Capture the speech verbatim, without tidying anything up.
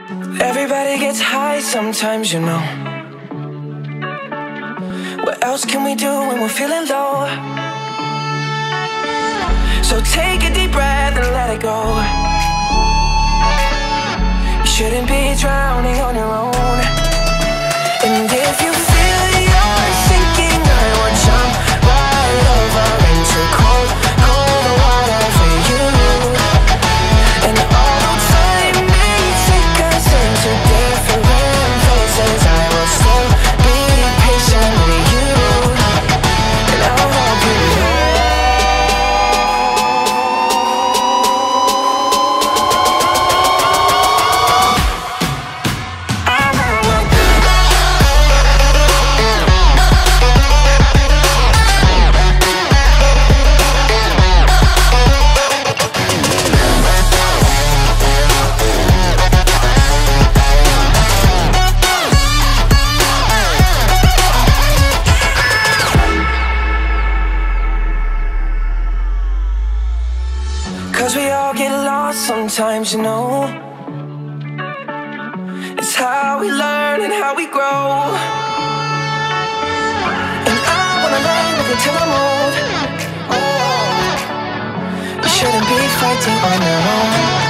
Everybody gets high sometimes, you know. What else can we do when we're feeling low? So take a deep breath and let it go. You shouldn't be drowning on your own. And if you feel you're sinking, I will jump right over into cold, cold water for you. And although time may take us into different places, I will still be patient with you, and I'll help you know. Cause we all get lost sometimes, you know. It's how we learn and how we grow. And I wanna learn with you till I'm old. Oh, you shouldn't be fighting on your own.